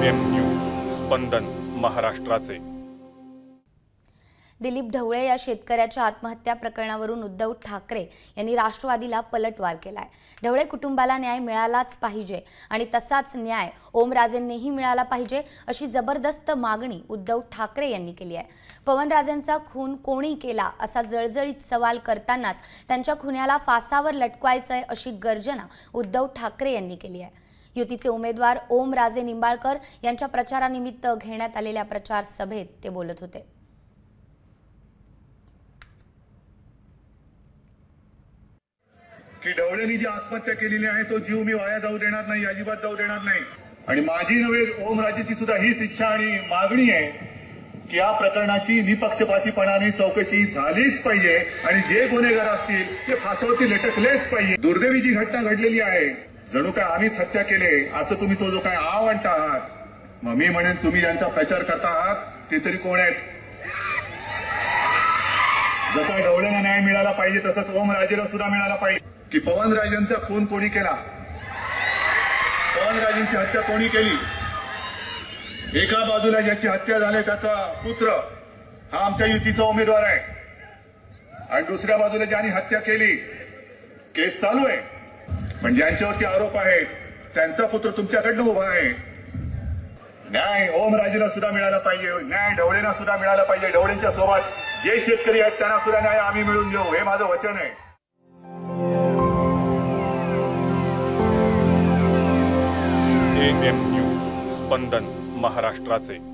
AM news स्पंदन महाराष्ट्राचे। दिलीप ढवळे या शेतकऱ्याच्या आत्महत्या प्रकरणावरून उद्धव ठाकरे यांनी राष्ट्रवादीला पलटवार केलाय। ढवळे कुटुंबाला न्याय मिळालाच पाहिजे आणि तसाच न्याय ओमराजेंनीही मिळाला पाहिजे अशी जबरदस्त मागणी उद्धव ठाकरे यांनी केली आहे। पवनराजेंचा खून कोणी केला असा जळजळीत सवाल करतानाच त्यांच्या खुन्याला फासावर लटकवायचंय अशी गर्जना उद्धव ठाकरे यांनी केली आहे। युतीचे उमेदवार ओमराजे निंबाळकर यांच्या प्रचारानिमित्त घेण्यात आलेल्या प्रचार सभेत ते बोलत होते। की ढवळेंनी जी आत्महत्या केलेली आहे तो जीव मी वाया जाऊ देणार नाही, अजिबात जाऊ देणार नाही। आणि माझी नव्हे ओमराजेची सुद्धा हीच इच्छा आणि मागणी आहे की या प्रकरणाची निपक्षपातीपणाने चौकशी झालीच पाहिजे आणि जे गुन्हेगार असतील ते फासावरती लटकलेच पाहिजे। दुर्दैवी जी घटना घडलेली आहे, जणू काय आम्हीच हत्या केले असं तुम्ही तो जो काय आव आणता आहात, मग मी म्हणेन तुम्ही ज्यांचा प्रचार करता आहात ते तरी कोण आहेत? जसा ढवळेंना न्याय मिळाला पाहिजे तसंच ओमराजेला सुद्धा मिळाला पाहिजे। की पवनराजेंचा खून कोणी केला, पवनराजेंची हत्या कोणी केली? एका बाजूला ज्याची हत्या झाली त्याचा पुत्र हा आमच्या युतीचा उमेदवार आहे आणि दुसऱ्या बाजूला ज्यांनी हत्या केली केस चालू आहे, पण ज्यांच्यावरती आरोप आहेत त्यांचा पुत्र तुमच्याकडनं उभा आहे। न्याय ओमराजेला सुद्धा मिळाला पाहिजे, न्याय ढवळेंना सुद्धा मिळाला पाहिजे। ढवळेंच्या सोबत जे शेतकरी आहेत त्यांना सुद्धा न्याय आम्ही मिळवून देऊ, हे माझं वचन आहे। AM न्यूज स्पंदन महाराष्ट्राचे।